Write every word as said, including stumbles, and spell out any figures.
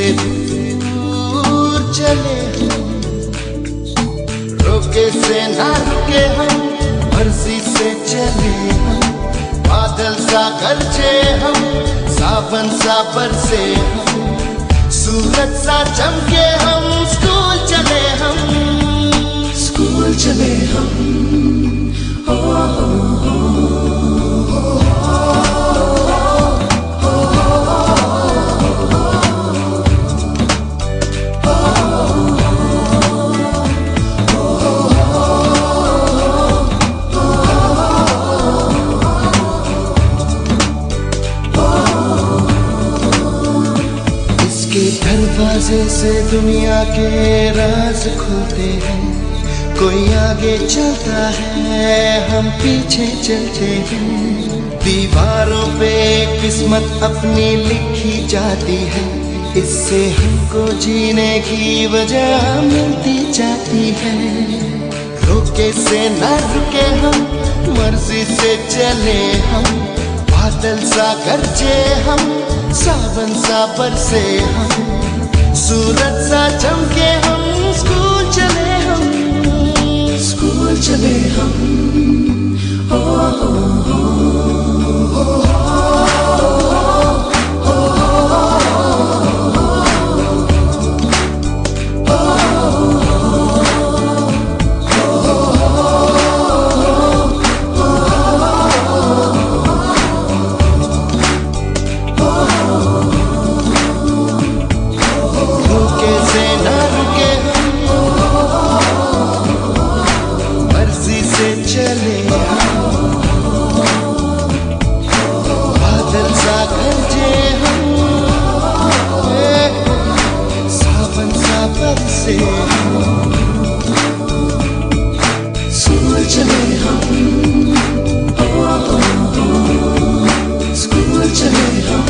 दूर चले हम, रोके से ना रुके हम, मर्जी से चले हम। बादल सा गरजे हम, सावन सा बरसे हम, सूरज सा चमके हम। स्कूल चले हम, स्कूल चले हम। ओ, ओ, ओ, दरवाजे से दुनिया के राज खुलते हैं। कोई आगे चलता है, हम पीछे चलते हैं। दीवारों पे किस्मत अपनी लिखी जाती है, इससे हमको जीने की वजह मिलती जाती है। रोके से न रुके हम, मर्जी से चले हम। बादल सा गरजे हम, सावन सा बरसे हम, सूरज सा चमके हम। स्कूल चले हम, स्कूल चले हम। ओ, ओ, ओ, ओ, ओ, चले हम, बादल सा गरजे हम, सावन सा बरसे हम। स्कूल चले हम, ओ, ओ, ओ, स्कूल चले हम।